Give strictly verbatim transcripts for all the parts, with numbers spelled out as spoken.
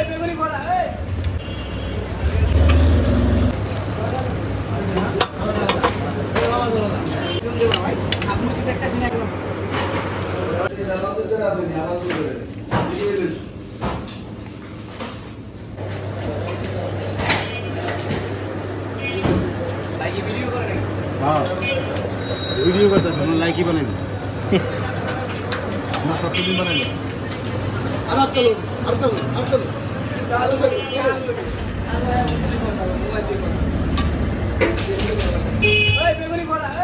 हाँ वीडियो करता है लाइक ही बनाएंगे ना सब कुछ बनाएंगे अरे अब चलो अब चलो अब चलो चालू करो ओए बेगुनी बोला ए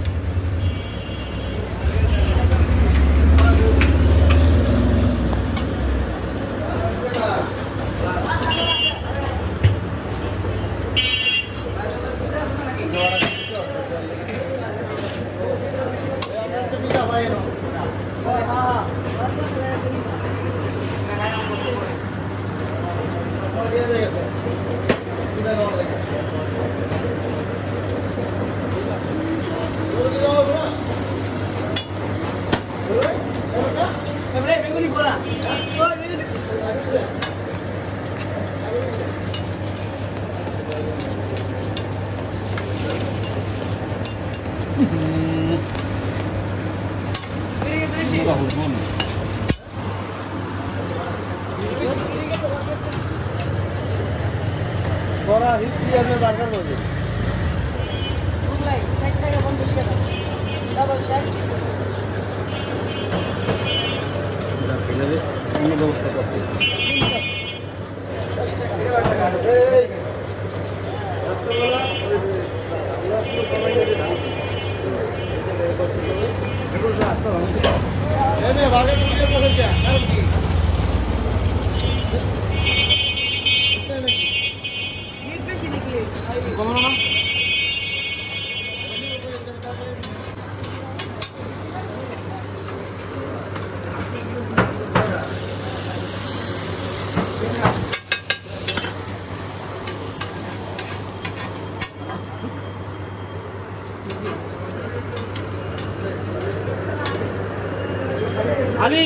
Ali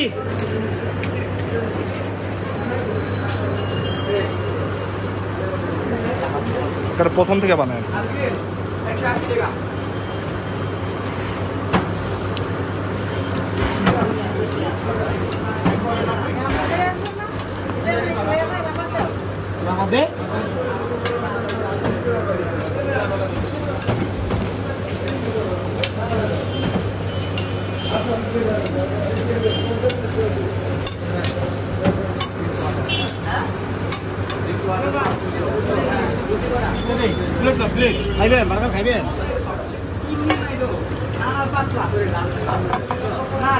कर प्रथम থেকে বানায় একশো আশি টাকা রাখবে प्लेट ना प्लेट खाइबे बर्गर खाइबे আর পাতলা খান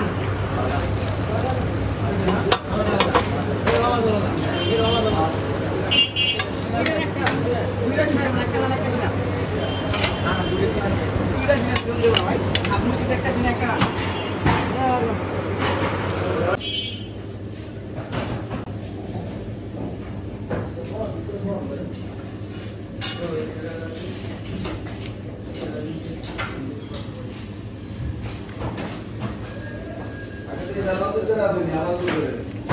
Alalım, alalım.